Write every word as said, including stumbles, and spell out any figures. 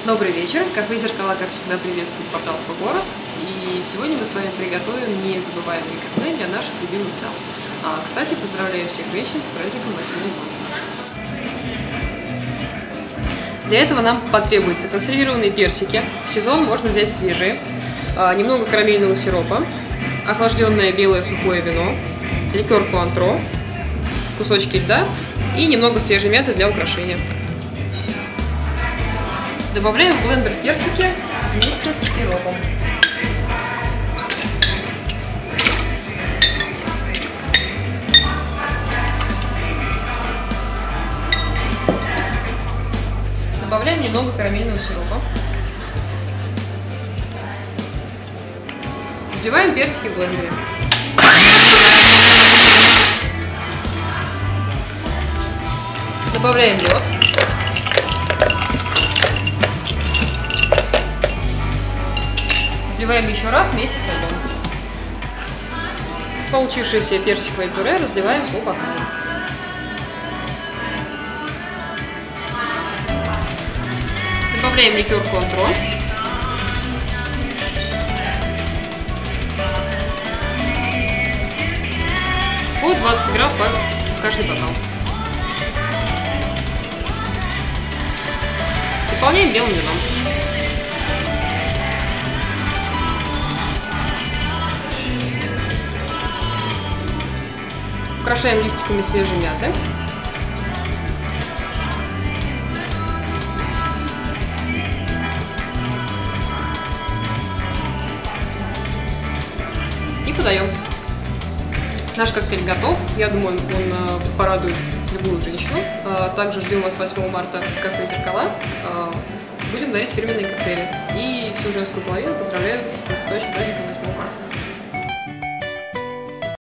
Добрый вечер! Кафе «Зеркала», как всегда, приветствует портал «Фогород». И сегодня мы с вами приготовим незабываемый коктейль для наших любимых дам. А, кстати, поздравляю всех женщин с праздником восьмого марта. Для этого нам потребуются консервированные персики. В сезон можно взять свежие, а, немного карамельного сиропа, охлажденное белое сухое вино, ликер куантро, кусочки льда и немного свежей мяты для украшения. Добавляем в блендер персики вместе с сиропом. Добавляем немного карамельного сиропа. Взбиваем персики в блендере. Добавляем лед. Взбиваем еще раз вместе с льдом. Получившееся персиковое пюре разливаем по бокалам. Добавляем ликер куантро. По двадцать грамм в каждый бокал. Дополняем белым вином. Украшаем листиками свежей мяты. И подаем. Наш коктейль готов. Я думаю, он порадует любую женщину. Также ждем вас восьмого марта в кафе «Зеркала». Будем дарить фирменные коктейли. И всю женскую половину поздравляю с наступающим праздником восьмого марта.